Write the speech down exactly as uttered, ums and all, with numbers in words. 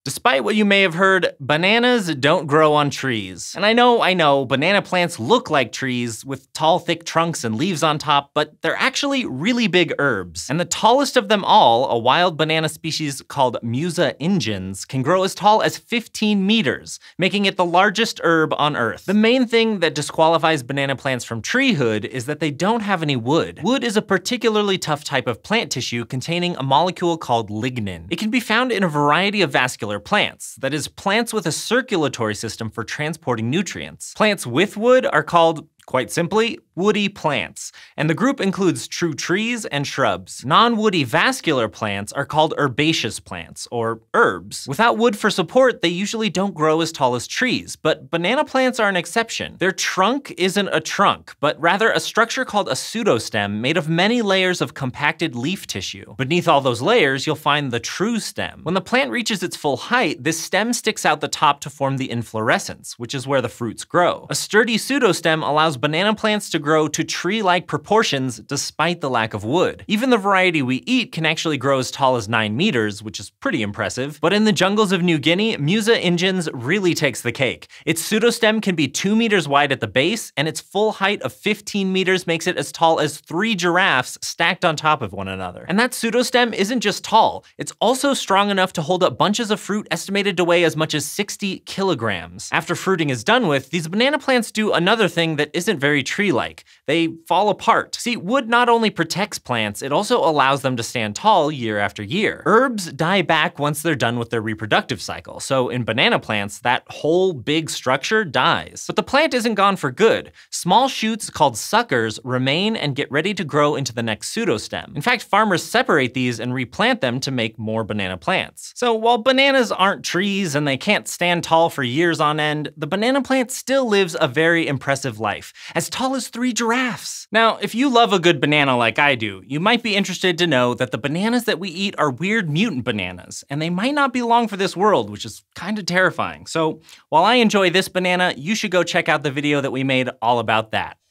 Despite what you may have heard, bananas don't grow on trees. And I know, I know, banana plants look like trees with tall, thick trunks and leaves on top, but they're actually really big herbs. And the tallest of them all, a wild banana species called Musa ingens, can grow as tall as fifteen meters, making it the largest herb on Earth. The main thing that disqualifies banana plants from treehood is that they don't have any wood. Wood is a particularly tough type of plant tissue containing a molecule called lignin. It can be found in a variety of vascular plants, that is, plants with a circulatory system for transporting nutrients. Plants with wood are called, quite simply, woody plants, and the group includes true trees and shrubs. Non-woody vascular plants are called herbaceous plants, or herbs. Without wood for support, they usually don't grow as tall as trees, but banana plants are an exception. Their trunk isn't a trunk, but rather a structure called a pseudostem made of many layers of compacted leaf tissue. Beneath all those layers, you'll find the true stem. When the plant reaches its full height, this stem sticks out the top to form the inflorescence, which is where the fruits grow. A sturdy pseudostem allows banana plants to grow to tree-like proportions despite the lack of wood. Even the variety we eat can actually grow as tall as nine meters, which is pretty impressive. But in the jungles of New Guinea, Musa ingens really takes the cake. Its pseudostem can be two meters wide at the base, and its full height of fifteen meters makes it as tall as three giraffes stacked on top of one another. And that pseudostem isn't just tall, it's also strong enough to hold up bunches of fruit estimated to weigh as much as sixty kilograms. After fruiting is done with, these banana plants do another thing that isn't very tree-like. They fall apart. See, wood not only protects plants, it also allows them to stand tall year after year. Herbs die back once they're done with their reproductive cycle, so in banana plants, that whole big structure dies. But the plant isn't gone for good. Small shoots called suckers remain and get ready to grow into the next pseudostem. In fact, farmers separate these and replant them to make more banana plants. So while bananas aren't trees and they can't stand tall for years on end, the banana plant still lives a very impressive life, as tall as three giraffes. Now, if you love a good banana like I do, you might be interested to know that the bananas that we eat are weird mutant bananas, and they might not be long for this world, which is kind of terrifying. So while I enjoy this banana, you should go check out the video that we made all about that.